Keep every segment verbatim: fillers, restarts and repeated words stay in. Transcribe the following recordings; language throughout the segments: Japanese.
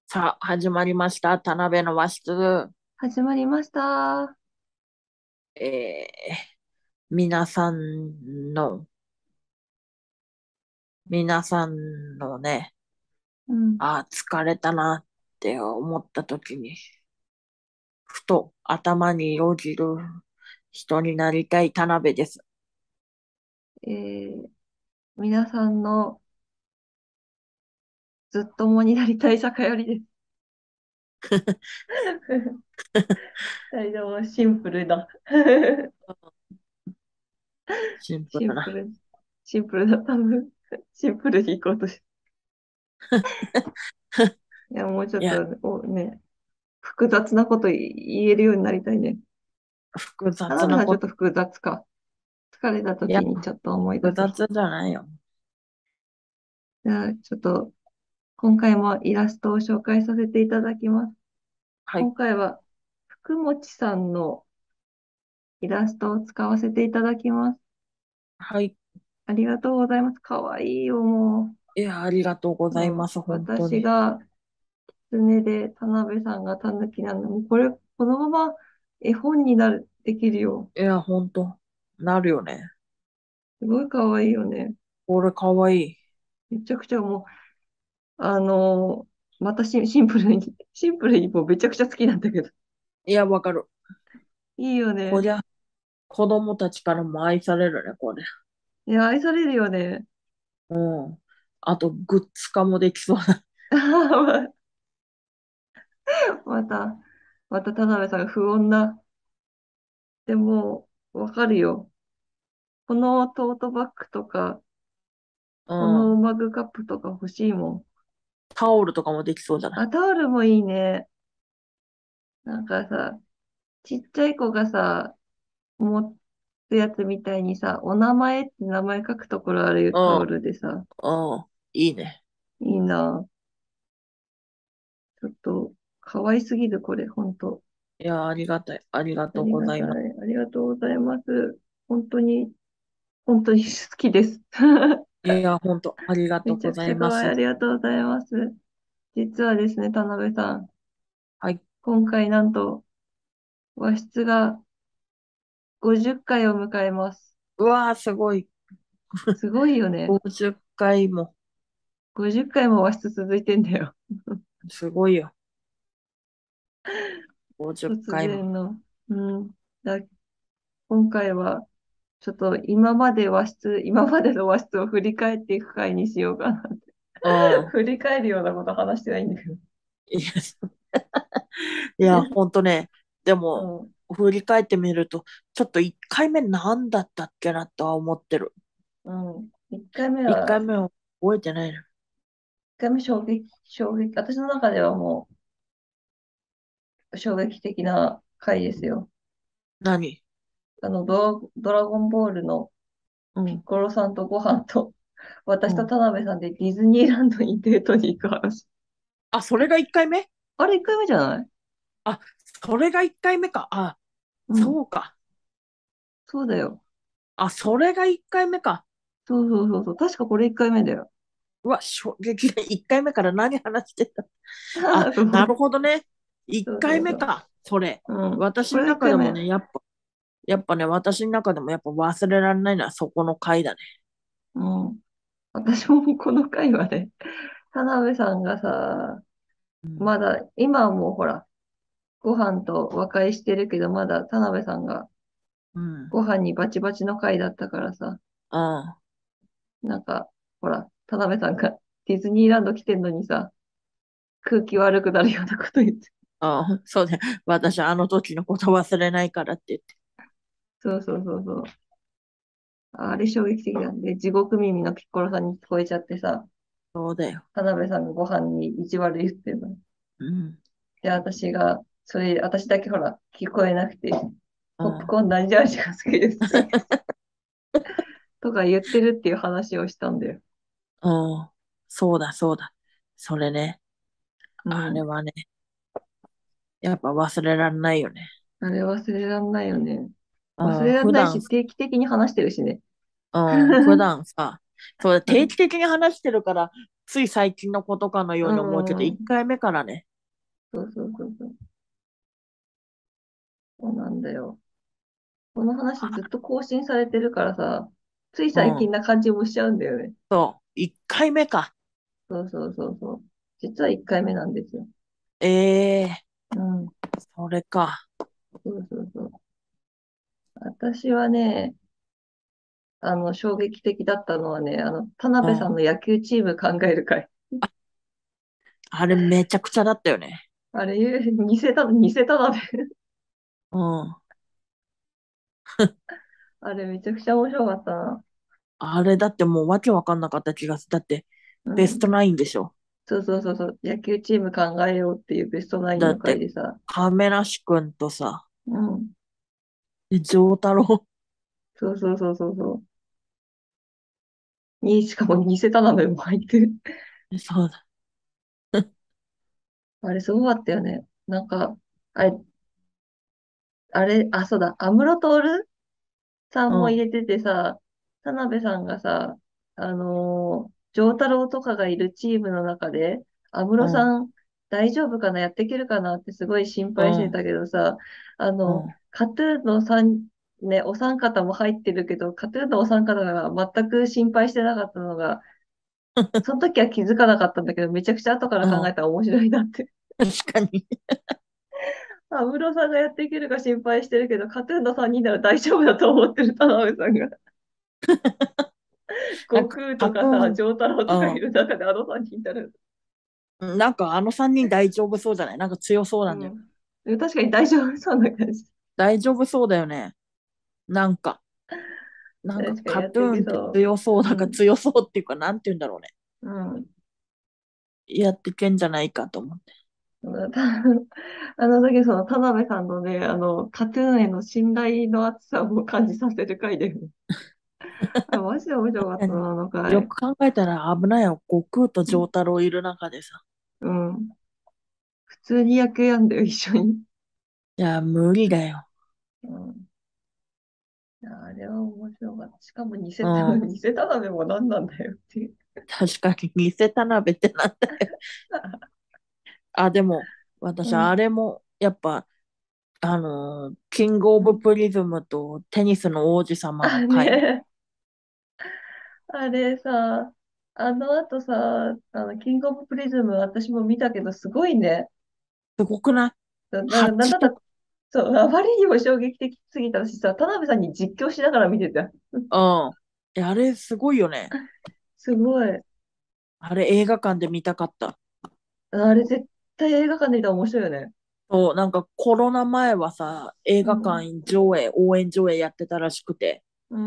さあ、始まりました。田辺の和室。 始まりました。 えー、皆さんの、皆さんのね、 うん。 あー疲れたなって思った時に、ふと頭によぎる人になりたい田辺です。 えー、皆さんのずっともになりたい坂よりです。二人ともシンプルだ。 シンプルな。 シンプル、シンプルだ、多分。シンプルにいこうとしいや、もうちょいや、 っと、お、ね、複雑なこと言えるようになりたいね。 複田辺さんちょっ雑なこと。 と複雑か。疲れたいや、 時にちょっと思い出せる。 複雑じゃないよ。 じゃあ、ちょっと、今回もイラストを紹介させていただきます。 はい、 今回は、福持さんのイラストを使わせていただきます。 はい。 ありがとうございます。かわいいよ、もいや、ありがとうごう。もうざいます。本当に。 私が狐で、田辺さんがタヌキなの。もうこれ、このまま絵本になる、できるよ。 いや、本当なるよね。 すごいかわいいよね。 これかわいい。 めちゃくちゃもう、あのーまたシン、シンプルに、シンプルにもうめちゃくちゃ好きなんだけど。 いや、わかる。 いいよね。 こりゃ、子供たちからも愛されるね、これ。 いや、愛されるよね。 うん。あと、グッズ化もできそうな。 また、また田辺さんが不穏な。でも、わかるよ。このトートバッグとか、 うこのん。 マグカップとか欲しいもん。 タオルとかもできそうじゃない？ あ、タオルもいいね。なんかさ、ちっちゃい子がさ、持つやつみたいにさ、お名前って名前書くところあるよ、タオうん。 ルでさ。 うん。いいね。 いいな。ちょっと、可愛すぎる、これ、ほんと。 いや、ありがたい。ありがとうありございます。 がたい。ありがとうございます。本当に、本当に好きです。 いや、ほんと、ありがとうごめちゃくちゃ可愛い。 ざいます。 ありがとうございます。実はですね、田辺さん。 はい。 今回なんと、和室がごじゅっかいを迎えます。 うわー、すごい。 すごいよね。 ごじゅっかいも、 ごじゅっかいも和室続いてんだよ。 すごいよ。50 突回も。 然の。うん。だ、今回は、ちょっと今まで和室、今までの和室を振り返っていく回にしようかな。 うん。 振り返るようなこと話してないんだけど。 いや、いや、ほんとね。でも、 うん。 振り返ってみると、ちょっといっかいめ何だったっけなとは思ってる。 うん。いっかいめ 1 は、 回目は覚えてないの。 いっかいめ衝撃、衝撃、私の中ではもう衝撃的な回ですよ。 何？ あの、ドラ、ドラゴンボールのピッうん。 コロさんとご飯と、 うん。 私と田辺さんでディズニーランドにデートに行く話。 あ、それがいっかいめ？ あれいっかいめじゃない？ あ、それがいっかいめか。あ、 うん。 そうか。 そうだよ。 あ、それがいっかいめか。 そうそうそうそう。確かこれいっかいめだよ。 うわ、衝撃でいっかいめから何話してた？あ、 そうなるほどね。1 そうそうそう。 回目か。それ。 うん。 私のこれ1回目。 中でもね、やっぱ、やっぱね、私の中でもやっぱ忘れられないのはそこの回だね。 うん。私もこの回はね、田辺さんがさ、 うん。 まだ、今はもうほら、ご飯と和解してるけど、まだ田辺さんがうん。 ご飯にバチバチの回だったからさ、 うん。 なんか、ほら、田辺さんがディズニーランド来てんのにさ、空気悪くなるようなこと言って。 あ、そうね。私、あの時のこと忘れないからって言って。 そうそうそうそう。あれ衝撃的なんで、地獄耳のピッコロさんに聞こえちゃってさ、 そうだよ。 田辺さんがご飯に意地悪言ってるの。 うん。 で、私が、それ、私だけほら、聞こえなくて、ポップうん。 コーン何味が好きですかとか言ってるっていう話をしたんだよ。 うん。そうだ、そうだ。それね。 うん。 あれはね、やっぱ忘れられないよね。 あれ忘れらんないよね。忘うん。 れらん普段、 ないし、定期的に話してるしね。 うん。普段さ、そう、定期的に話してるから、 つい最近のことかのよううに思うけど、1 ん。 回目からね。 そうそうそうそう。そうなんだよ。この話ずっと更新されてるからさ、ついうん。 最近な感じもしちゃうんだよね。 そう。いっかいめか。 そうそうそうそう。実はいっかいめなんですよ。 ええうん。 ー、それか。 そうそうそう。私はね、あの、衝撃的だったのはね、あの、田うん。 辺さんの野球チーム考える会。 あれめちゃくちゃだったよね。 あれ、偽た、偽田辺。 うん。 あれ、めちゃくちゃ面白かったな。 あれだってもうわけわかんなかった気がする。だって、 うん。 ベストナインでしょ。 そうそうそうそう。野球チーム考えようっていうベストナインの回だって、 でさ。 亀梨くんとさ、 うん。 で丈太郎。 そうそうそうそうそう。に、しかも偽田辺も入ってる。 そうだ。 あれ、すごかったよね。なんか、あれ、あれ、あ、そうだ、安室透さんうん。 も入れててさ、田辺さんがさ、あのー、丈太郎とかがいるチームの中で、安うん。 室さん大丈夫かな、やっていけるかなってすごい心うん。 配してたけどさ、あの、 うん。 カトゥーンの三ね、お三方も入ってるけど、カトゥーンのお三方が全く心配してなかったのが、その時は気づかなかったんだけど、めちゃくちゃ後からうん。 考えたら面白いなって。 確かに。 安室さんがやっていけるか心配してるけど、カトゥーンのさんにんなら大丈夫だと思ってる田辺さんが。悟なんか、カ空とかさ、 トゥーン、 丈太郎とかいうる中であのさんにんいたら、 ん。なんかあのさんにん大丈夫そうじゃない？なんか強そうなんだよ。 うん。でも確かに大丈夫そうな感じ。 大丈夫そうだよね。なんか、なんか確かにやっていカトゥーンってけそ強そう。 うだからうん。 強そうっていうか、なんて言うんだろうね。 うん。 やってけんじゃないかと思って。 たあの時その田辺さんのね、あの、カトゥーンへの信頼の厚さを感じさせる回で、あ、マジで面白かったな、あの回。 よく考えたら危ないよ。悟空と丈太郎いる中でさ。 うん。普通に野球やんだよ、一緒に。 いや、無理だよ。 うん。いや、あれは面白かった。しかも似せた、 うん。 似せた鍋も何なんだよっていう。 確かに、偽田辺ってなんだよ。あ、でも、私、あうん。 れも、やっぱ、あのーキングオうん。 ブプリズムとテニスの王子様のあ、 回、 ね、あれさ、あの後さ、あの、キングオブプリズム私も見たけど、すごいね。 すごくない？ な、な、なんはちだった、 とか、 そう、あまりにも衝撃的すぎたしさ、田辺さんに実況しながら見てた。 うん。えあれ、すごいよね。 すごい。 あれ、映画館で見たかった。 あれ絶対映画館で見たら面白いよね。 そう、なんかコロナ前はさ、映画うん。 館上映、応援上映やってたらしくて、 うん。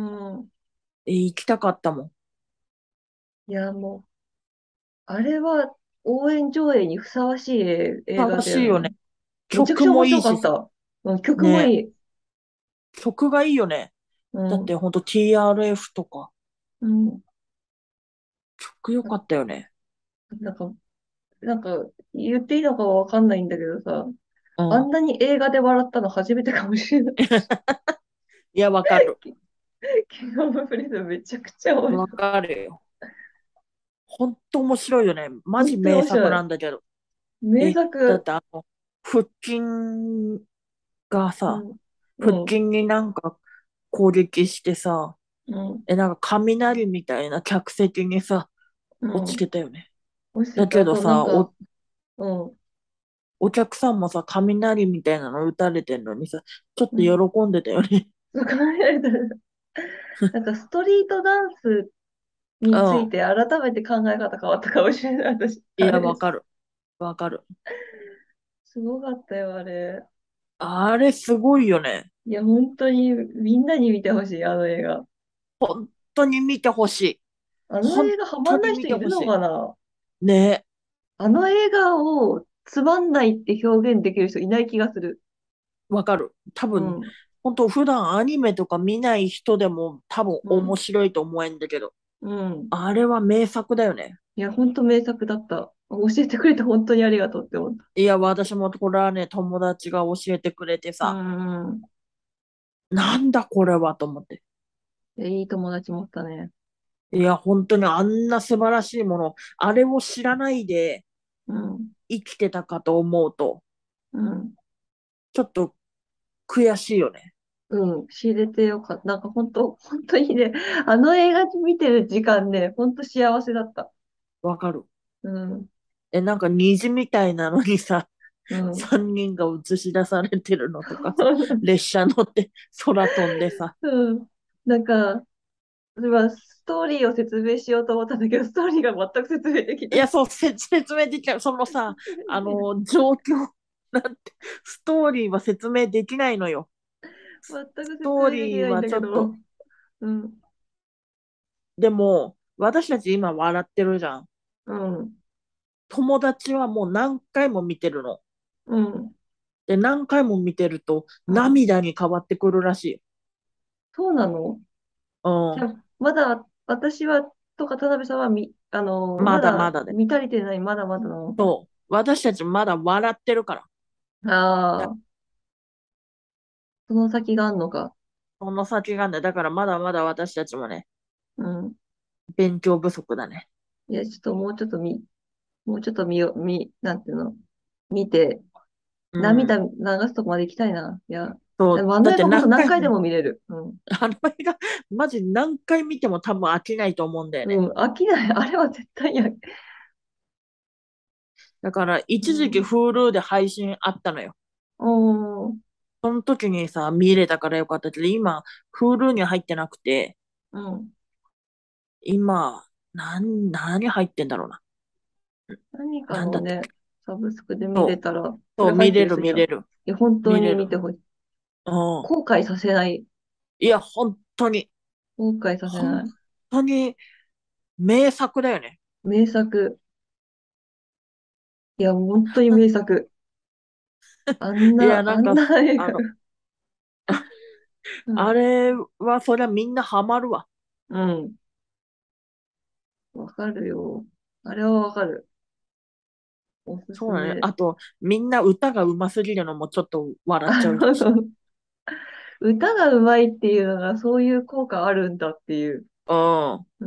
え行きたかったもん。 いや、もう、あれは応援上映にふさわしい映映画楽だよね。 しいよね。 めちゃく曲ちゃ面もいいしさ。 白かった。うん、曲もね、 いい。 曲がいいよね。 うん。 だってほんと ティーアールエフ とか、 うん。 曲良かったよね。 なんか、なんか、言っていいのかわかんないんだけどさ、 うん。 あんなに映画で笑ったの初めてかもしれない。 いや、わかる。 キングオブプリズンめちゃくちゃ面わ白い。 かるよ。ほんと面白いよね。マジ本当に名作面白い。 なんだけど。 名え、だっ作。 てあの、腹筋がさ、 うん。 腹うん。 筋になんか攻撃してさ、 うん。 え、なんか雷みたいな客席にさ、落ちうん。 てたよね。だ落ちてた。あと、なんけどさ、 か、 お、 うん。 お客さんもさ、雷みたいなの打たれてんのにさ、ちょっとうん。 喜んでたよね。 そう考えられたら、なんかストリートダンスうについん。 て改めて考え方変わったかもしれない。私、 いや、 あれ、 わかる。わかる。 すごかったよ、あれ。 あれすごいよね。 いや、本当にみんなに見てほしい、あの映画。 本当に見てほしい。 あの本映画ハマ当にんない人いる見てほしい。 のかな？ ね。 あの映画をつまんないって表現できる人いない気がする。 わかる。多分、 うん、 本当普段アニメとか見ない人でも多分面うん、 白いと思えんだけど、 うん。 あれは名作だよね。 いや、本当名作だった。教えてくれて本当にありがとうって思った。 いや、私もこれはね、友達が教えてくれてうさ、 ん。 なんだこれはと思って。 いやいい友達持ったね。 いや、本当にあんな素晴らしいもの、あれを知らないでうん、 生きてたかと思うと、 うん、 ちょっと悔しいよね。 うん、知れてよかった。なんか本当、本当にね、あの映画見てる時間ね、本当幸せだった。 わかる。 うん、 え、なんか虹みたいなのにさ、 うん。 三人が映し出されてるのとかさ、列車乗って空飛んでさ。 うん。なんか、それはストーリーを説明しようと思ったんだけど、ストーリーが全く説明できない。 いや、そう、せ説明できない。そのさ、あの、状況、なんて、ストーリーは説明できないのよ。 全くストー説明できないんリーはちょっと、 だけど。うん、 でも、私たち今笑ってるじゃん。 うん、 友達はもう何回も見てるの。 うん、 で、何回も見てるとうん。 涙に変わってくるらしい。 そうなの？ うん。 じゃあ、まだ私は、とか田辺さんはみ、あの、 ままだだまだで。 見足りてない、まだまだなのか。 そう。私たちまだ笑ってるから。だああ、その先があんのか。 その先がね、だからまだまだ私たちもね、 うん。 勉強不足だね。 いや、ちょっともうちょっと見、もうちょっと見よ、見、なんていうの、見て、 うん。 涙流すとこまで行きたいな。いや、 そう。 でもあだっての映画本当何回も、 何回でも見れる。うん。 あの映画、マジ何回見ても多分飽きないと思うんだよね。 うん、飽きない。あれは絶対や、 だから一時期うん。 Hulu で配信あったのよ。 おー、 その時にさ、見れたからよかったけど、今、Hulu に入ってなくて、 うん。 今、なん、何入ってんだろうな。 何かなんだったっけ。 のね、サブスクで見れそう、 たら、そそう、 れ入って見れる人には、いる見れる。 や、本当に見れる。 見てほしい。 うん。 後悔させない。 いや、本当に、 後悔させ本ない。 当に名作だよね。 名作。いや、本当に名作。あんな、 いや、なんか、 あんな映画。 あの、 うん。 あれは、そりゃみんなハマるわ。 うん。わかるよ。あれはわかる。おすそうだね。 すめ。 あと、みんな歌が上手すぎるのもちょっと笑っちゃうし。 あの歌がうまいっていうのがそういう効果あるんだっていう。 うん。 うん。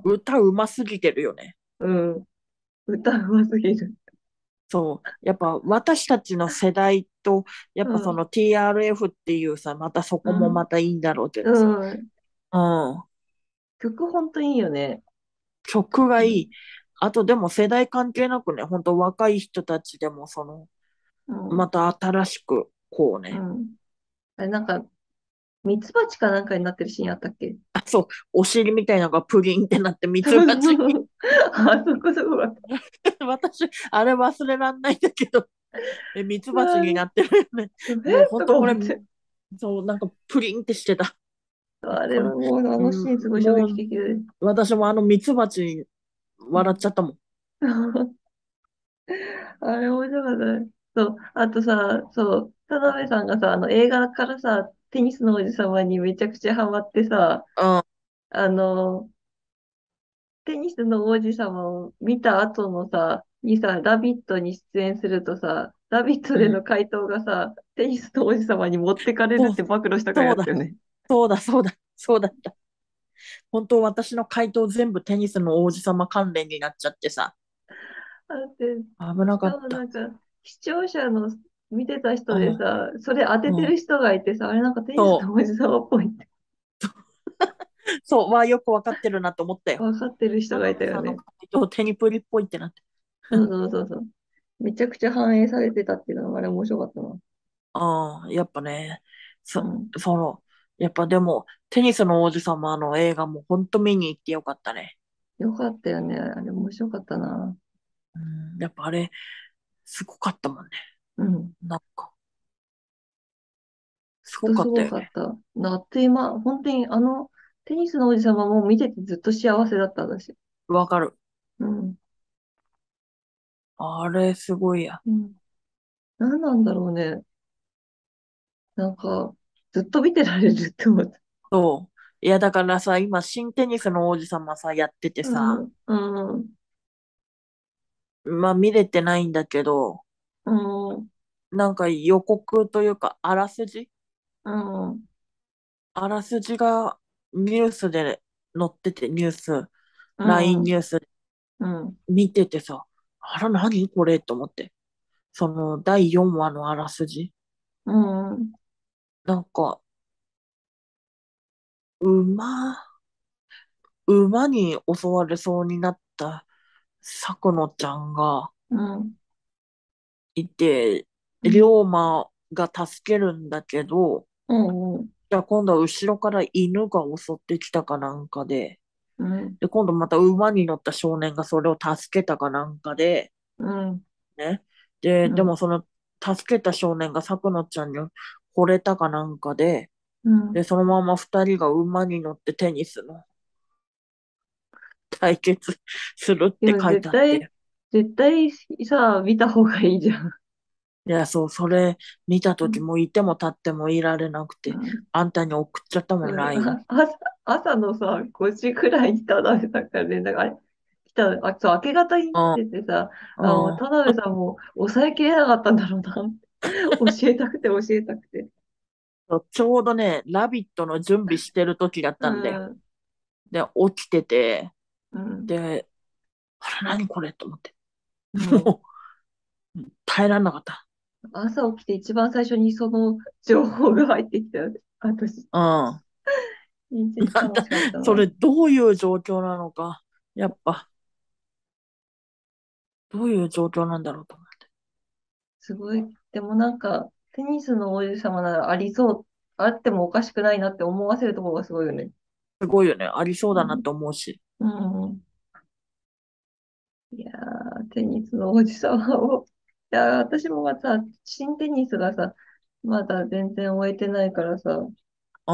歌上手すぎてるよね。 うん。歌うますぎる。 そう。やっぱ私たちの世代と、やっうん。 ぱその ティーアールエフ っていうさ、またそこもうん。 またいいんだろうけどさ。 うん。 うん。 曲本当にいいよね。 曲がいい。 うん。 あとでも世代関係なくね、本当若い人たちでもその、 うん。 また新しく、こうね。 うん。あれ、なんか、ミツバチかなんかになってるシーンあったっけ？ あ、そう、お尻みたいなのがプリンってなってミそうツバチに。 そうそう。あそこそこが。 私、あれ忘れらんないんだけど、え、ミツバチになってるよね。 えもう本とか当これ、 思って。 そう、なんかプリンってしてた。 あれこれ、 はもう、あうん、 のシーンすごい衝もう、 撃的で。 私もあのミツバチに笑っちゃったもん。 あれ面白かったね。そう。あとさ、そう、田辺さんがさ、あの映画からさ、テニスの王子様にめちゃくちゃハマってさ、 うん、 あの、テニスの王子様を見た後のさ、にさ、ラビットに出演するとさ、ラビットうん。 での回答がさ、テニスの王子様に持ってかれるそう、 って暴露した回そうだ、 あったよね。 そうだ、そうだ、そうだった。本当私の回答全部テニスの王子様関連になっちゃってさ、 だって、 危なしかかった。 もなんか、視聴者の見てた人うん、 でさ、それ当ててうん。 る人がいてさ、あれなんかテニスそう、 の王子様っぽいってそう、はよくわかってるなと思ったよ。 分かってる人田がいた辺さんのよね。 回答、テニプリっぽいってなって。 そうそうそうそう。めちゃくちゃ反映されてたっていうのがあれ面白かったな。 ああ、やっぱね、そ、 うん。 その、やっぱでも、テニスの王子様の映画も本当見に行ってよかったね。 よかったよね。あれ面白かったな。 うん、やっぱあれ、すごかったもんね。 うん。 なんか、すごほんとすかったよね。 ごかった。なあっという間、本当にあの、テニスの王子様も見ててずっと幸せだった私。 わかる。 うん。 あれ、すごいや。 うん。何なんだろうね。なんか、ずっと見てられるって思った。 そう。いや、だからさ、今、新テニスの王子様さ、やっててさ、 うん。うん。 まあ見れてないんだけど、 うん。 なんか予告というか、あらすじうん。 あらすじがニュースで載っててニュース、 うラインん、 ニュースうん、 見ててさ、あら、何これと思って。そのだいよんわのあらすじ。 うん、 なんか、馬、馬に襲われそうになったさくのちゃんがうん、 いて、 うん、 龍馬が助けるんだけど、 うん、うん、 じゃあ今度は後ろから犬が襲ってきたかなんかで、 うん、 で、今度また馬に乗った少年がそれを助けたかなんかで、 うん、 ね。で、 うん、 でもその助けた少年がさくのちゃんに惚れたかなんかで、 うん。 で、そのまま二人が馬に乗ってテニスの対決するっいや、 て書い絶対、 てあって、 絶対さ、見た方がいいじゃん。 いや、そう、それ見たときうん、 もいても立ってもいられなくて、 うん、 あんたに送っちゃったもん、 うん。 ライン。 あ、朝、朝のさ、ごじくらいに田辺さんから連絡、あれ、来た、あ、そう、明け方に来うん、 ててさ、あ、もううん。 田辺さんも抑えきれなかったんだろうな。教えたくて教えたくて。 ちょうどね、ラビットの準備してる時だっうたんだよ。 ん、 で、起きてて、 うん、 で、あれ、何これと思って。 うん。 もう、耐えられなかった。 朝起きて一番最初にその情報が入ってきたよね。私、 うん。 一日楽しかったな。 それ、どういう状況なのか。やっぱ、どういう状況なんだろうと思って。 すごい。でもなんか、テニスの王子様ならありそう、あってもおかしくないなって思わせるところがすごいよね。 すごいよね。ありそうだなうん。 って思うし。 うん。いやー、テニスの王子様を。いやー、私もまた、新テニスがさ、まだ全然終えてないからさ、 うん。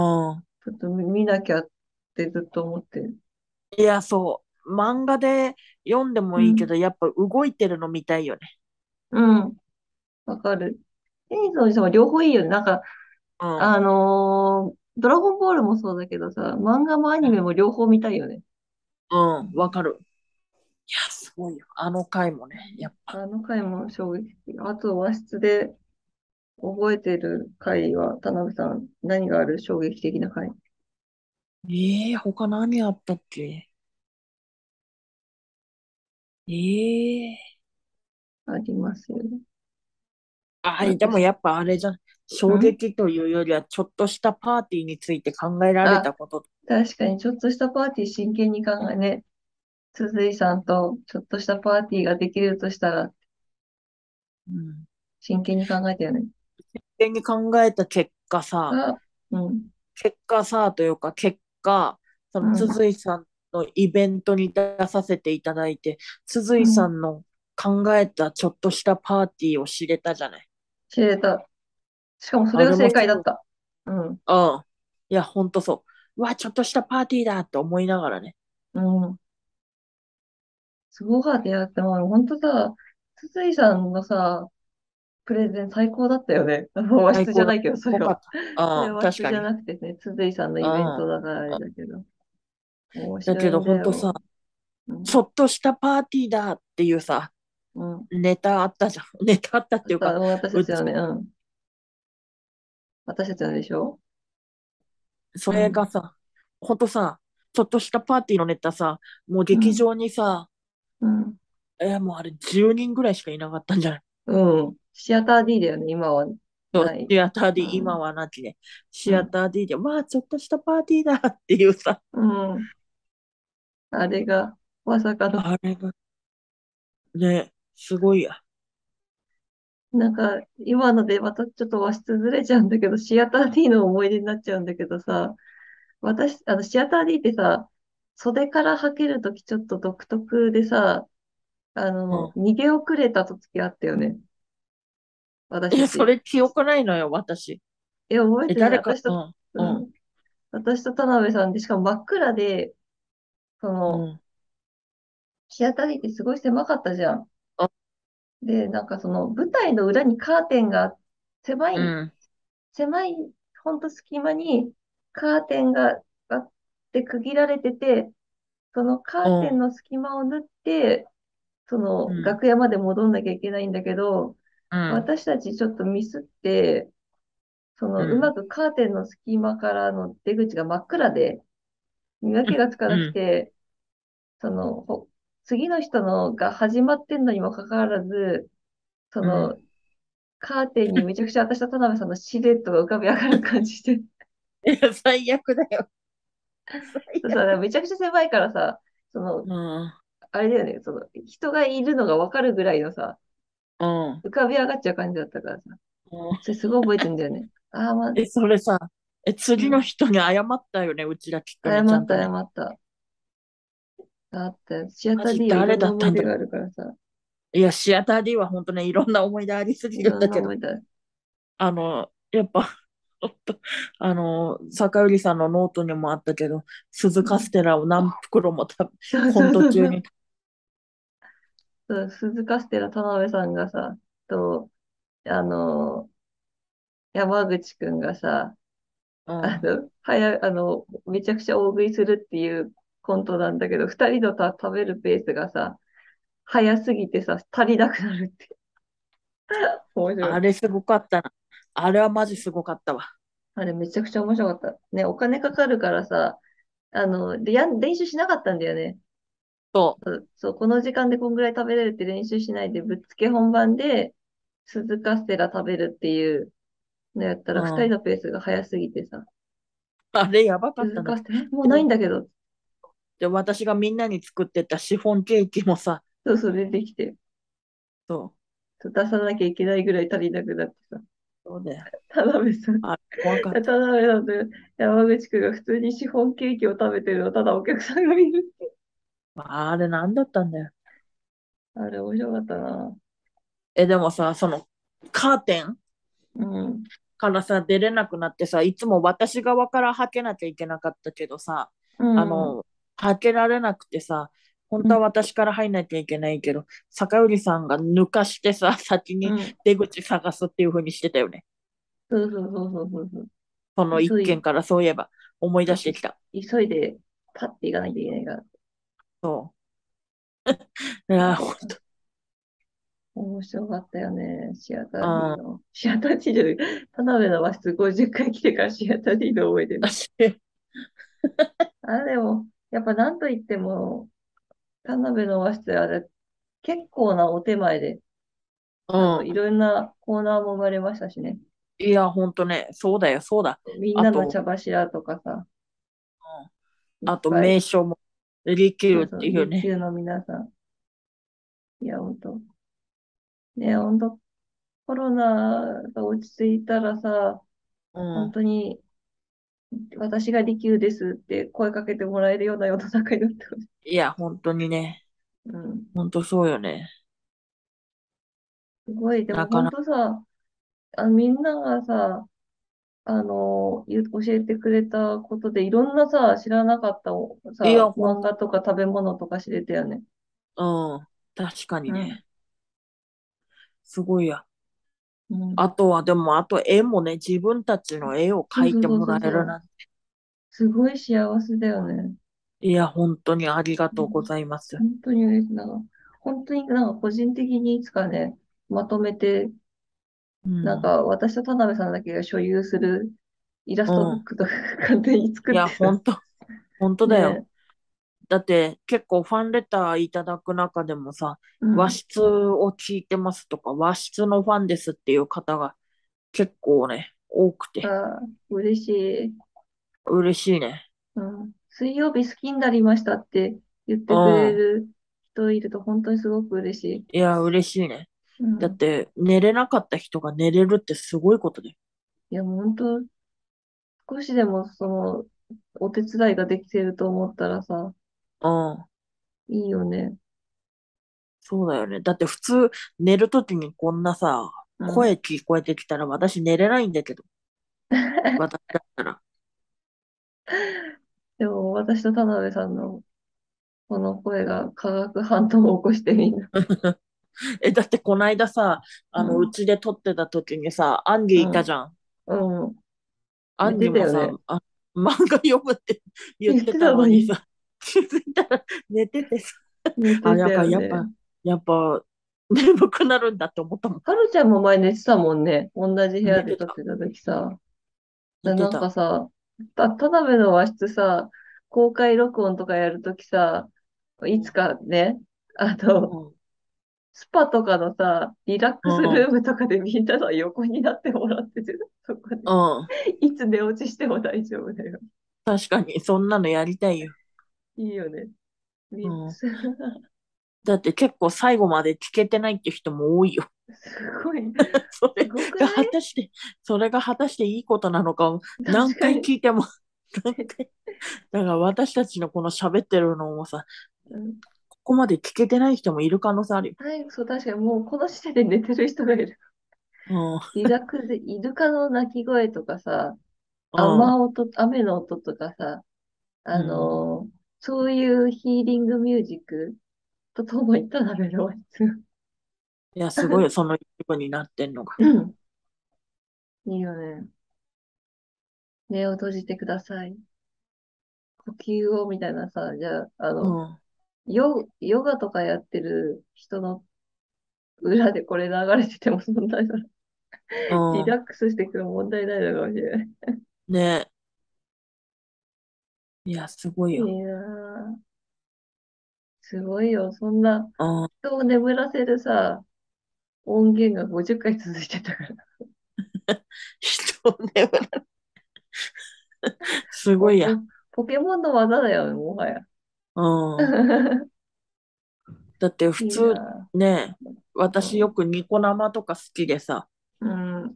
ちょっと見見なきゃってずっと思ってる。 いや、そう。漫画で読んでもうん。 いいけど、やっぱ動いてるの見たいよね。 うん。わかる。テニスの王子様両方いいよね。なんか、 うん。 あのードラゴンボールもそうだけどさ、漫画もアニメも両方見たいよね。 うん、わかる。いや、すごいよ。あの回もね、やっぱ。 あの回も衝撃的。あと和室で覚えてる回は、田辺さん、何がある衝撃的な回ええー、他何あったっけ？ええー。 ありますよね。 あ、でも私、 やっぱあれじゃん。衝ん撃というよりは、ちょっとしたパーティーについて考えられあ、 たこと。 確かにちょっとしたパーティー真剣に考えね。鈴井さんとちょっとしたパーティーができるとしたらうん。 真剣に考えたよね。 真剣に考えた結果さ、 あ、うん、 結果さ、というか結果、そのうん、 鈴井さんのイベントに出させていただいて、鈴井さうん。 んの考えたちょっとしたパーティーを知れたじゃない。 知れた。しかもそれあれもが正すごい。 解だった。うん、 うん。いや、ほんとそう。うわ、ちょっとしたパーティーだって思いながらね。 うん。すごかったやっても、本当さ、筒井さんのさ、プレゼン最高だったよね。和最高だ。 室じゃないけど、それは。 よかった。うん、 それは和室じゃ確かに。 なくてね、筒井さんのイベントうん。 だからあれだけど。面白いだけど、 んだよ。 ほんとさ、 うん。 ちょっとしたパーティーだっていうさ、 うん。 ネタあったじゃん。ネタあったっていうか、 さ私たうち、 ちのね、うん。私たちのでしょ？ そうん。 れがさ、ほんとさ、ちょっとしたパーティーのネタさ、もううん。 劇場にさ、 うん。 えーもうあれじゅうにんぐらいしかいなかったんじゃない？ うん。シアター D だよね、今はそう、 ない。 シアターで今うん。 はなきね。 うん。 シアター D で、まあちょっとしたパーティーだっていうさ、 うん。あれが、まさかの、 あれがね、すごいや。 なんか、今のでまたちょっと和室ずれちゃうんだけど、シアター D の思い出になっちゃうんだけどさ、私、あの、シアター D ってさ、袖から履けるときちょっと独特でさ、あの、 うん。 逃げ遅れた時あったよね。私たえ、そち。 れ記憶ないのよ、私。 え、覚ええ、 てない。 誰か、 私と、 うん、うん、 うん。私と田辺さんで、しかも真っ暗で、その、 うん、 日当たりってすごい狭かったじゃん。 あ、 で、なんかその舞台の裏にカーテンが、狭い、 うん、 狭い、ほんと隙間にカーテンがあって区切られてて、そのカーテンうん、 の隙間を縫って、そのうん、 楽屋まで戻んなきゃいけないんだけど、 うん、 私たちちょっとミスって、そのうまうん、 くカーテンの隙間からの出口が真っ暗で見分けがつかなくうん、 て、その、ほ次の人のが始まってんのにもかかわらず、そうん。 の、カーテンにめちゃくちゃ私と田辺さんのシルエットが浮かび上がる感じで、 いや、最悪だよ。最さ、 悪。 めちゃくちゃ狭いからさ、その、 うん、 あれだよね、その、人がいるのがわかるぐらいのさ、 うん、 浮かび上がっちゃう感じだったからさ、 うん。 それすごい覚えてんだよね。ああ、まあ、 え、それさ、え、次のうん。 人に謝ったよね、うちらきっとね、ちゃ謝った、謝んとね。 った。だって、シアターマジ D はいろ誰んな思い出があだったんだろるからさ、 う。いや、シアター D は本当ね、いろんな思い出ありすぎいろんるんだけど、 な思い出ある。 あの、やっぱ、ほんとあの、坂寄さんのノートにもあったけど、鈴カスうん。 テラを何袋も食べ、 そうコンそうそうそう。 ト中に、 そう、鈴カステラ田辺さんがさ、と、あの、山口くんがさ、 うん。 あの、はや、あの、めちゃくちゃ大食いするっていうコントなんだけど、二人のた食べるペースがさ、早すぎてさ、足りなくなるって。面白い。 あれすごかったな。あれはマジすごかったわ。 あれめちゃくちゃ面白かった。ね、お金かかるからさ、あの、でやん練習しなかったんだよね。 そそう、この時間でこんぐらい食べれるって練習しないで、ぶっつけ本番で鈴カステラ食べるっていうのやったう。 ら、 うん。 二人のペースが早すぎてさ、 あれやばかったんだけど。 鈴カステラ、えもうないんだけど、 で、私がみんなに作ってたシフォンケーキもさ、 そうそう出てきて、 そう、 そう出さなきゃいけないぐらい足りなくなってさ、 そうだよ。 田辺さん、 あれ怖かっ田た。 辺さんと山口くんが普通にシフォンケーキを食べてるのをただお客さんが見るって。 あれなんだったんだよ。 あれ面白かったな。 え、でもさ、その、カーテンうん。 からさ、出れなくなってさ、いつも私側から開けなきゃいけなかったけどさ、 うん。 あの、開けられなくてさ、本うん。 当は私から入んなきゃいけないけど、坂寄さんが抜かしてさ、先にうん。 出口探すっていう風にしてたよね。 そうそうそうそうそうそう。 その一急い、 件からそういえば思い出そういしてきた。 急いでパッて行かないといけないから。 そう。いや、 いや、 ほんと。 面白かったよね。シアター D あの。シアター D じゃない、田辺の和室ごじゅっかい来てからシアター D の覚えてあ、 る。 しあれでも、やっぱなんといっても、田辺の和室あれ、結構なお手前で、あの、いうん。 ろんなコーナーも生まれましたしね。 いや、ほんとね、そうだよ、そうだ。 みんあと、 なの茶柱とかさ、 うんいっあとぱい。 名称も、利休っそうそう、 ていうね。 琉球の皆さん。いや、ほんと。ね、ほんと、コロナが落ち着いたらさ、 うん。 本当に私が利休ですって声かけてもらえるような世の中になってほしい。 いや、本当にね、 うん。 本当そうよね。 すごい、でも本なかなか。 当さ、あ、みんながさ、あの、言う教えてくれたことで、いろんなさ、知らなかったさ、 いや、ほん、 漫画とか食べ物とか知れたよね。 うん。確かにうん。 ね。すごいや。 うん。 あとは、でも、あと絵もね、自分たちの絵をそうそうそう描いてもそうそう。 らえるなんて。 すごい幸せだよね。 いや、本当にありがうん。 とうございます。 本当に嬉しい。なんか、本当になんか個人的にいつかね、まとめて、 うん。 なんか私と田辺さんだけが所有するイラスうトブッん。 クとか勝手に作いや、 ってさ、 本当、本当だよ。 ね、 だって結構ファンレターいただく中でもさ、和うん。 室を聞いてますとか、和室のファンですっていう方が結構ね、多くて、 あー、嬉しい。 嬉しいね。 うん。水曜日好きになりましたって言っうてくれん。 る人いると本当にすごく嬉しい。 いや、嬉しいね。 うん。 だって、寝れなかった人が寝れるってすごいことだよ。 いや、もう本当、少しでもその、お手伝いができてると思ったらさ、 うん。 いいよね。 そうだよね。だって普通、寝るときにこんなさ、 うん。 声聞こえてきたら私寝れないんだけど、私だったら。 でも私と田辺さんのこの声が化学反応を起こしてみんな。 え、だってこないださ、あの、ううん。 ちで撮ってた時にさ、アンディいたうん。 じゃん。 うん。 アン寝てディもさ、 たよね。 あ、漫画読むって言っ言っててたたのに。 のにさ、気づいたら寝ててさ、あ、 寝てたやっぱ、 よね。 やっぱ、やっぱ、眠くなるんだって思ったもん。 はるちゃんも前寝てたもんね。同じ部屋寝てた、 で撮ってた時さ。だなんか寝てた。 さ、た、田辺の和室さ、 公開録音とかやるときさ、いつかね、あの、 うん。 スパとかのさ、リラックスルうん。 ームとかでみんなの横になってもらってて、そこで、 うん。 いつ寝落ちしても大丈夫だよ。 確かに、そんなのやりたいよ。 いいよね。 うみ、 ん。 す、 だって結構最後まで聞けてないって人も多いよ。 すごい、 それすごくがない？ 果たして、それが果たしていいことなのか、何確かに。 回聞いても何回、だから私たちのこの喋ってるのもさ、 うん、 ここまで聞けてない人もいる可能性あるよ。 はい、そう、確かにもうこの時点で寝てる人がいる。 うん。 リラックスで、イルカの鳴き声とかさ、 うん。 雨音、雨の音とかさ、あうん。 のーそういうヒーリングミュージックとともに田辺のワイス。 いや、すごいよ、その一部になってんのが。 いいよね。目を閉じてください。呼吸をみたいなさ、じゃあ、あの、 うん。 ヨ、ヨガとかやってる人の裏でこれ流れてても問題ない。 うリラん。 ックスしてくる問題ないのかもしれない。 ね。いや、すごいいよ。 やー、すごいよ。そんなうん。 人を眠らせるさ、音源がごじゅっかい続いてたから。 人ね、すごもうポ、 いや。 ポケモンの技だよね、もはや。 うん。だって普いい通なね、 ぁ。うん。 私よくニコ生とか好きでさ、 うん。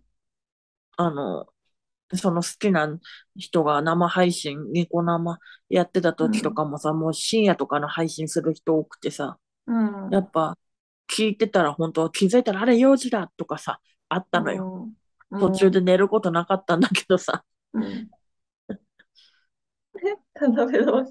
あの、その好きな人が生配信、ニコ生やってた時とうん。 かもさ、もう深夜とかの配信する人多くてさ、 うん。 やっぱ聞いてたら本当は気づいたらあれよじだとかさ、あったのよ。 うん。 途中でうん。 寝ることなかったんだけどさ、 うん。田辺の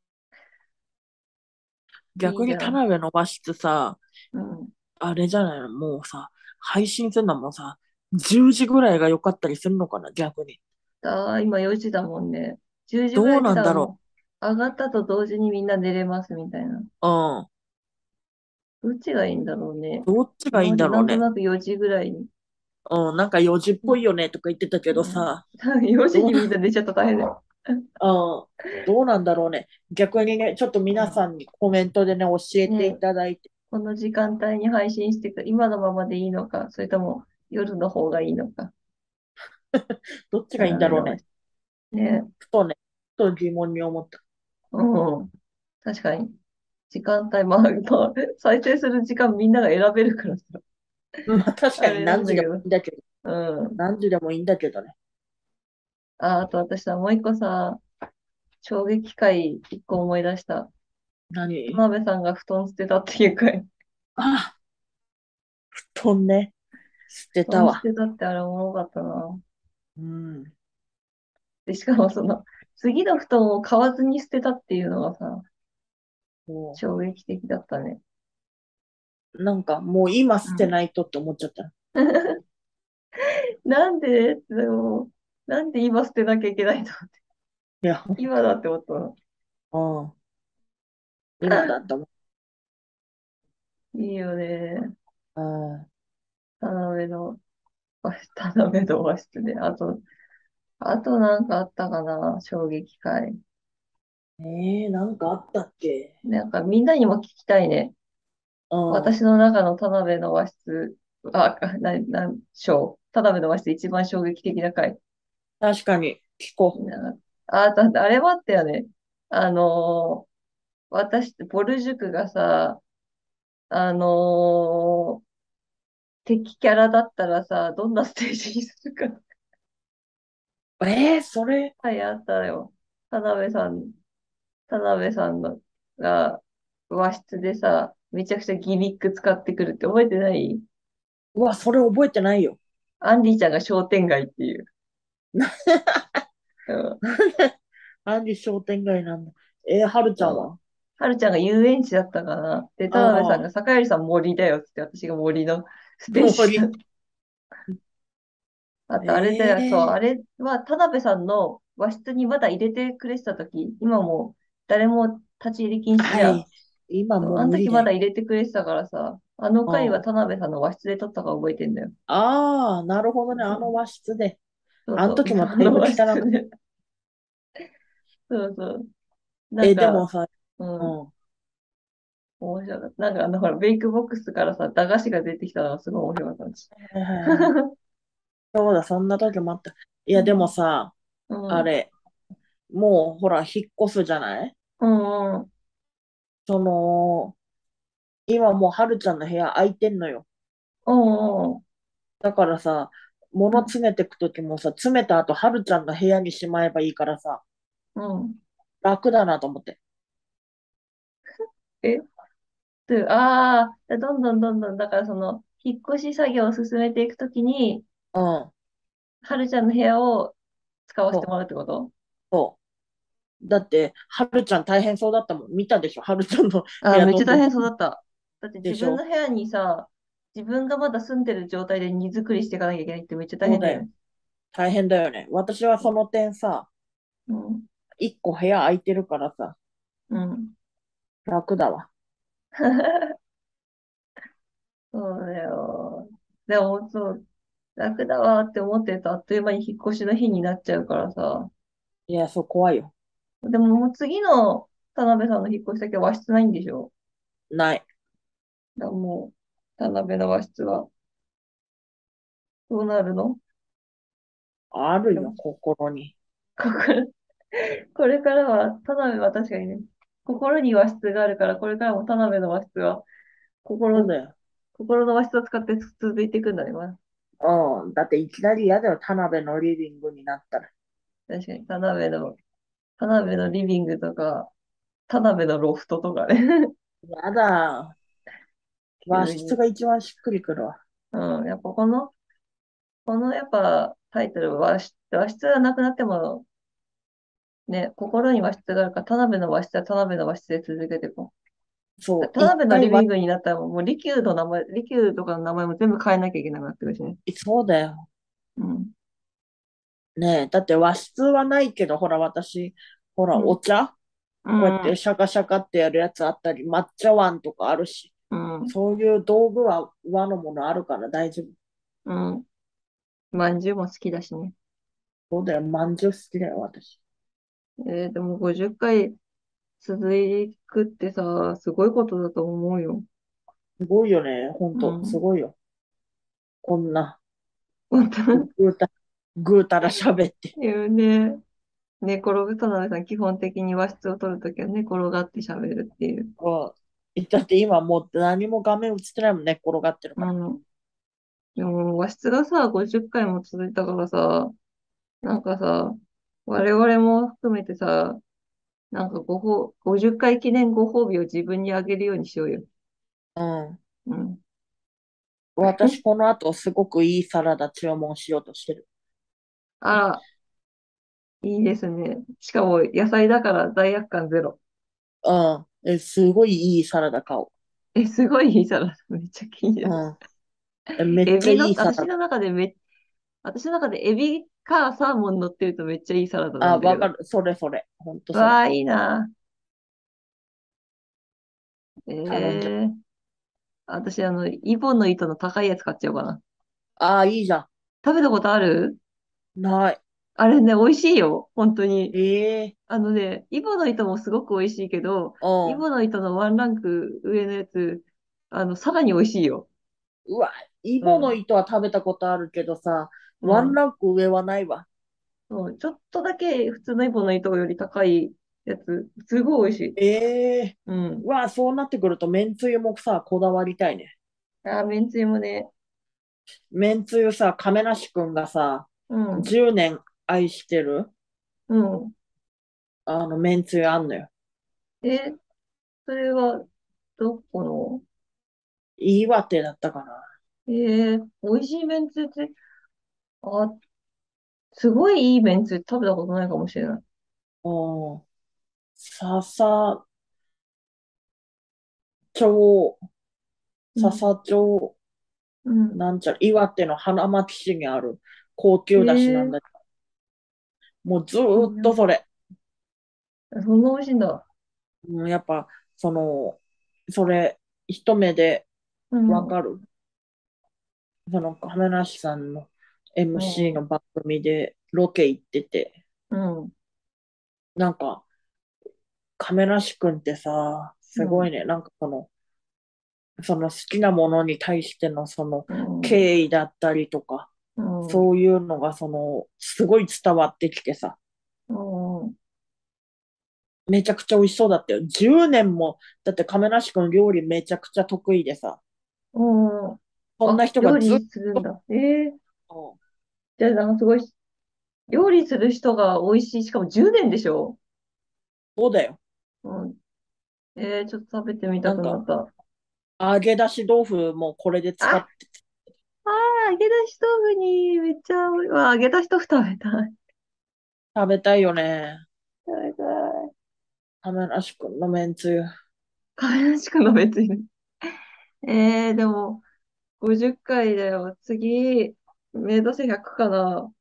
いい逆に田じゃん。 辺の和室さ、 うん。 あれじゃないの、もうさ、配信するのもさ、じゅうじぐらいが良かったりするのかな、逆に。 ああ、今よじだもんね。じゅうじぐらいどうってなんだろたらもう、上がったと同時にみんな寝れますみたいな。 う。うん。 どっちがいいんだろうね。 どっちがいいん今までなんとだろうね。 なくよじぐらいに。 うん、なんかよじっぽいよねとか言ってたけどうん。 さ、 よじどうな、 にみんな寝ちゃったら大変だよ。 うん、どうなんだろうね。逆にね、ちょっと皆さんにコメントでね、教えていね、 ただいて、 この時間帯に配信してく、今のままでいいのか、それとも夜の方がいいのか。 どっちがいいん田辺のだろうね。 ね。 ふとね、ふと疑問に思った。 うん。確かに。時間帯、まあ、まあ、再生する時間みんなが選べるからさ。 まあ確かにあれな何時でもいんだけど。 いんだけど、 うん。 何時でもいいんだけどね。 あ、あと私さ、もう一個さ、衝撃回一個思い出した。田何？ 辺さんが布団捨てたっていう回。 あ、布団ね、捨て布団捨たわ。 てたってあれおもろかったな。 うん。 で、しかもその、次の布団を買わずに捨てたっていうのがさ、 も衝撃的だったね。 う、なんかもう今捨てうん。 ないとって思っちゃった。 なんで、でも、なんで今捨てなきゃいけないの？ いや、 今だって思ったの。 うん、今だと思いいよね。 う。うん。 田辺の、田辺の和室で。あと、あとなんかあったかな、衝撃回。 えー、なんかあったっけ？ なんかみんなにも聞きたいね。 うん。 私の中の田辺の和室、あ、な、なんしょう。田辺の和室一番衝撃的な回。 確かに、聞こなあ、だ、あれもあったよね。あのー私、ボル塾がさ、あのー敵キャラだったらさ、どんなステージにするか。 う。えー、それ、 はい、あったよ。田辺さん、田辺さんのが和室でさ、めちゃくちゃギミック使ってくるって覚えてない？ うわ、それ覚えてないよ。 アンディちゃんが商店街っていう。うん。 なんで商店街なんだ。えー、はるちゃんうん。 は？ はるちゃんが遊園地だったかな。で、田辺さんが、 ああ、 坂寄さん森だよって言って、私が森のステージだ。 森。 あと、あれだよ、そう、 ええ、 あれは田辺さんの和室にまだ入れてくれてたとき、今もう誰も立ち入り禁止じゃん。 はい。今もうそう、あの時まだ無理だよ。 入れてくれてたからさ、あのうん。 回は田辺さんの和室で撮ったか覚えてんだよ。 ああ、なるほどね。あのそう和室で。 そうそう、 あの時もあの和だいぶ汚かった。 室で。そうそう。 なんえ、でか、 もさ、 うん、 うん。は面白かった。なんかあの、ほら、ベイクボックスからさ、駄菓子が出てきたのがすごい面白かったんです。 いはいはい。そうだ、そんな時もあった。いや、でもうん、 さ、 うん、 あれ、もうほら、引っ越すじゃない？ うん、うん、 その、今もうはるちゃんの部屋空いてんのよ。 うん、 だからさ、物詰めてくときもさ、詰めた後、はるちゃんの部屋にしまえばいいからさ、 うん。 楽だなと思って。 え、で、ああ、どんどんどんどん、だからその、引っ越し作業を進めていくときに、 うん。 はるちゃんの部屋を使わせてもそう、 らうってこと？ そう。だって、はるちゃん大変そうだったもん。見たでしょ？はるちゃんの部ああ、 屋めっちゃ大変どんどん。 そうだった。だって自でしょ？ 分の部屋にさ、自分がまだ住んでる状態で荷造りしていかなきゃいけないってめっちゃ大そうだよ。 変だよね。 大変だよね。私はその点さ、 うん。 一個部屋空いてるからさ、 うん。 楽だわ。 そうだよ。でも、そう、楽だわって思ってるとあっという間に引っ越しの日になっちゃうからさ。 いや、そう、怖いよ。 でももう次の田辺さんの引っ越し先は和室ないんでしょ？ ない。 だからもう、田辺の和室はどうなるの？ あるよ、 でも、 心に。 これ、これからは、田辺は確かにね、心に和室があるから、これからも田辺の和室は、心、 そうだよ。 心の和室を使って続いていくんだね。まあ、 うん。だっていきなり嫌だよ、田辺のリビングになったら。 確かに、田辺の、田辺のリビングとか、田辺のロフトとかね。 やだ。和急に。 室が一番しっくりくるわ。 うん、やっぱこの、このやっぱタイトルは和室、和室がなくなっても、ね、心に和室があるから、田辺の和室は田辺の和室で続けていこう。 そう、 田一回は、 辺のリビングになったら、もう利休の名前、利休とかの名前も全部変えなきゃいけなくなってくるしね。 そうだよ。 うん。 ねえ、だって和室はないけど、ほら、私、ほら、 うん。 お茶うこうやってん。 シャカシャカってやるやつあったり、抹茶碗とかあるし、 うん。 そういう道具は和のものあるから大丈夫。 うん。まんじゅうも好きだしね。 そうだよ、まんじゅう好きだよ、私。 えーでもごじゅっかい続いくってさ、すごいことだと思うよ。 すごいよね、ほんと、すうん。 ごいよ。こんな、 本当に。 ぐうた、ぐうたら喋って。 いうね。寝転ぐ、田辺さん、基本的に和室を取るときは寝転がって喋るっていう。 うん。だって今もう何も画面映ってないもんね、転がってるから。 うん。でも、和室がさ、ごじゅっかいも続いたからさ、なんかさ、我々も含めてさ、なんかごほごじゅっかい記念ご褒美を自分にあげるようにしようよ。 うん。 うん。 私、この後、すごくいいサラダ注文しようとしてる。 あら、いいですね。しかも野菜だから罪悪感ゼロ。 うん。え、すごいいいサラダ買おう。 え、すごいいいサラダ。めっちゃ気になる。 うん。えめっちゃエビの、 いいサラダ。 私の中でめ、私の中でエビかサーモン乗ってるとめっちゃいいサラダなあ、 んだけど。 わかる。それそれ。ほんとそれ。 わあ、いいな。 頼んじゃう。 えー、私、あの、イボの糸の高いやつ買っちゃおうかな。 ああ、いいじゃ食べたことある？ ん。ない。 あれね、美味しいよ。本当に。 ええあのね、イボの糸もすごく美味しいけど、 うん。 イボの糸のワンランク上のやつ、あの、さらに美味しいよ。 うわ、イうん。 ボの糸は食べたことあるけどさ、ワンうん。 ランク上はないわ。 そう、ちょっとだけ普通のイボの糸より高いやつ、すごい美味しい。 ええうん。 うわ、そうなってくると、めんつゆもさ、こだわりたいね。 あー、めんつゆもね。 めんつゆさ、亀梨くんがさ、 うん。 じゅうねん愛してる、 うん。 あの、めんつゆあんのよ。 え、それは、どこの？ 岩手だったかな。 えー、美味しいめんつゆって、あ、すごいいいめんつゆ食べたことないかもしれない。 うん。笹町、 うん。 笹町、 うん。 なんちゃら、岩手の花巻市にある高え級だしなんー、 だけど、もうずいーっとそや、 れ。 そんな美味しいんだ。 うん、やっぱ、その、それ、一目でうん。 わかる。その、亀梨さんのうエムシーん。 の番組でロケ行ってて、 うん。 なんか、 亀梨君ってさ、 うん、 すごいね。なんかその、その好きなものに対してのそのうん、 敬意だったりとか、 うん、 そういうのがその、すごい伝わってきてさ、 うん。 めちゃくちゃ美味しそうだったよ。じゅうねんも、だって亀梨君料理めちゃくちゃ得意でさ、 うん。 そんなあ、 人がずっ料理するんだ。ええ、 と、 じゃあ、なんかすごい、料理する人が美味しい。しかもじゅうねんでしょ？ そうだよ。 うん。えー、ちょっと食べてみたなんか、 くなった。 揚げ出し豆腐もこれで使っあ、 てあー、揚げ出し豆腐にめっちゃ、うわ、揚げ出し豆腐食べたい。 食べたいよね。 食べたい。 亀梨君のめんつゆ。 亀梨君の別に。えー、でも、ごじゅっかいだよ。次、目指せひゃくかな。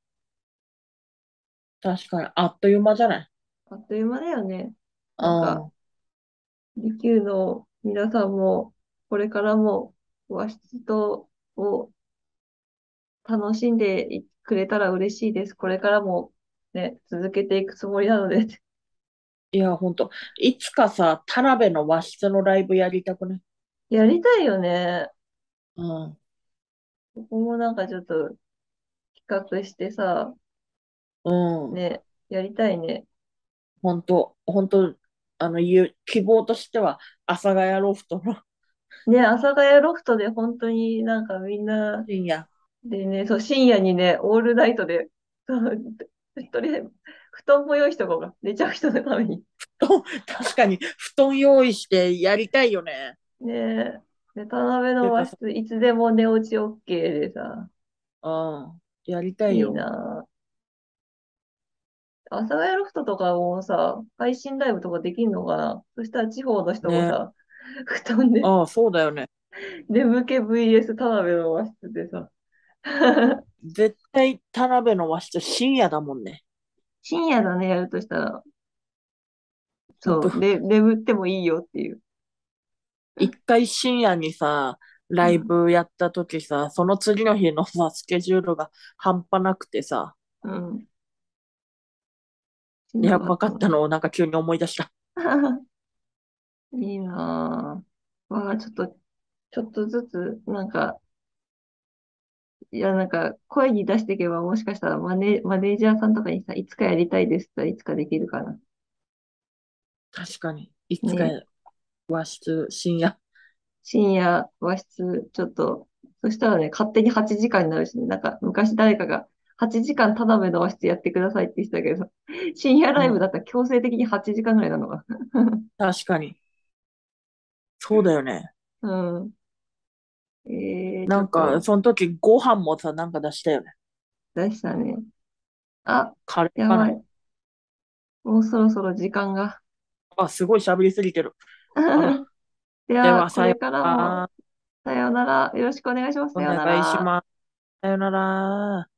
確かに、あっという間じゃない？ あっという間だよね。 うなんか、 ん。 利休の皆さんも、これからも和室とを楽しんでいくれたら嬉しいです。これからもね、続けていくつもりなので。 いや、ほんと。いつかさ、田辺の和室のライブやりたくね？ やりたいよね。 うん。 ここもなんかちょっと企画してさ、 うん。 ね、やりたいね。 ほんと、ほんと、あの、言う、希望としては、阿佐ヶ谷ロフトのね、阿佐ヶ谷ロフトで本当になんかみんな深夜。 でね、そう、深夜にね、オールナイトで、そうとりあえず、布団も用意しとこうか。寝ちゃう人のために。 確かに、布団用意してやりたいよね。 ねえ。で、田辺ていうかさ、 の和室、いつでも寝落ち OK でさ、 うん。やりたいいいよ。 なぁ。阿佐ヶ谷ロフトとかもさ、配信ライブとかできんのかな？そしたら地方の人もね。 さ、布団でああ、そうだよね。 眠気 ブイエス 田辺の和室でさ、 絶対、田辺の和室深夜だもんね。 深夜だね、やるとしたら、 ほんと、 そう、で、眠ってもいいよっていう。 一回深夜にさ、ライうん。 ブやった時さ、その次の日のさ、スケジュールが半端なくてさ、 うん。しんどやばかかったの。 ったのをなんか急に思い出した。 いいなぁ。わあ、ちょっと、ちょっとずつ、なんか、いや、なんか、声に出していけば、もしかしたらマネ、マネージャーさんとかにさ、いつかやりたいですって言ったらいつかできるかな。 確かに。いつかね。 和室、深夜。 深夜、和室、ちょっと、そしたらね、勝手にはちじかんになるしね、なんか、昔誰かが、はちじかんただめの和室やってくださいって言ってたけど、深夜ライブだうん。 ったら強制的にはちじかんぐらいなのかな。 確かに。そうだよね。 うん。えー、ちなんか、 ょっと、 その時ご飯もさ、なんか出したよね。 出したね。あ、 カレーかな。 やばい。もうそろそろ時間が。 あ、すごい喋りすぎてる。あら。 では、 では、さよこれからも、 うなら。 さようなら。よろしくお願いします。さおような願いしら。 ます。さようなら。